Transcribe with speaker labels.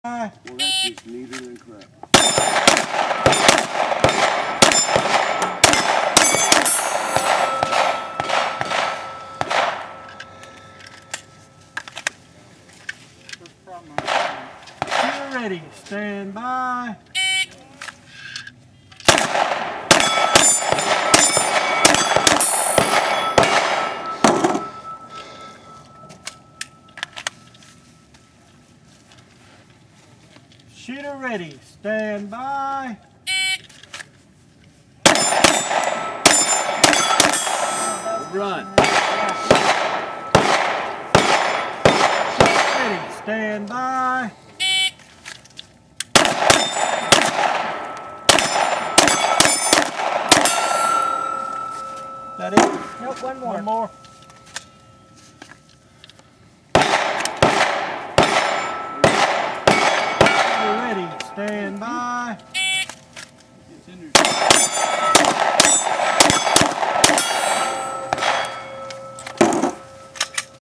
Speaker 1: Well, that's just neater than crap.
Speaker 2: You're ready. Stand by. Shooter ready. Stand by.
Speaker 1: Run.
Speaker 2: Shooter ready. Stand by. That it?
Speaker 3: Nope, one more.
Speaker 2: One more. You're ready. Stand by.